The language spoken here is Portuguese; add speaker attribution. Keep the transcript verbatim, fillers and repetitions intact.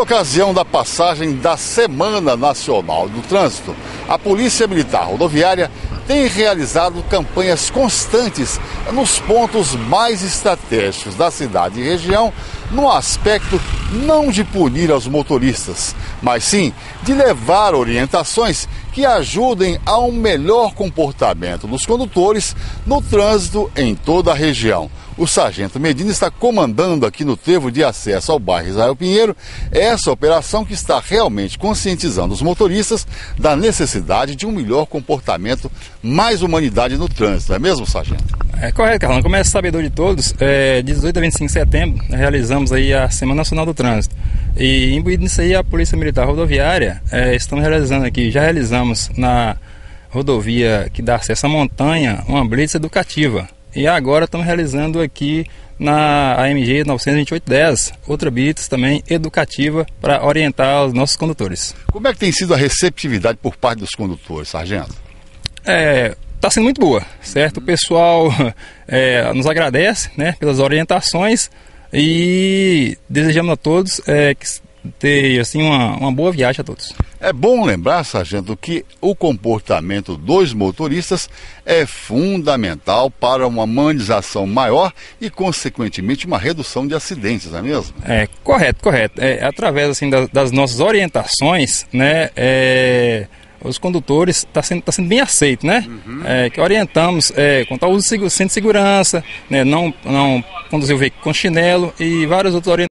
Speaker 1: ocasião da passagem da Semana Nacional do Trânsito, a Polícia Militar Rodoviária tem realizado campanhas constantes nos pontos mais estratégicos da cidade e região, no aspecto não de punir aos motoristas, mas sim de levar orientações que ajudem a um melhor comportamento dos condutores no trânsito em toda a região. O Sargento Medina está comandando aqui no trevo de acesso ao bairro Israel Pinheiro essa operação que está realmente conscientizando os motoristas da necessidade de um melhor comportamento, mais humanidade no trânsito, não é mesmo, Sargento?
Speaker 2: É correto, Carlão. Como é sabedor de todos, é, dezoito a vinte e cinco de setembro realizamos aí a Semana Nacional do Trânsito. E imbuído nisso aí, a Polícia Militar Rodoviária, é, estamos realizando aqui, já realizamos na rodovia que dá acesso à montanha, uma blitz educativa. E agora estamos realizando aqui na A M G novecentos e vinte e oito dez, outra blitz também educativa para orientar os nossos condutores.
Speaker 1: Como é que tem sido a receptividade por parte dos condutores, Sargento?
Speaker 2: É, está sendo muito boa, certo? O pessoal é, nos agradece, né, pelas orientações e desejamos a todos é, que ter assim, uma, uma boa viagem a todos.
Speaker 1: É bom lembrar, Sargento, que o comportamento dos motoristas é fundamental para uma humanização maior e, consequentemente, uma redução de acidentes, não é mesmo?
Speaker 2: É, correto, correto. É, através assim, das, das nossas orientações, né, é, os condutores está sendo, tá sendo bem aceito, né? Uhum. É, que orientamos é, quanto ao uso do cinto de segurança, né, não, não conduzir o veículo com chinelo e várias outras orientações.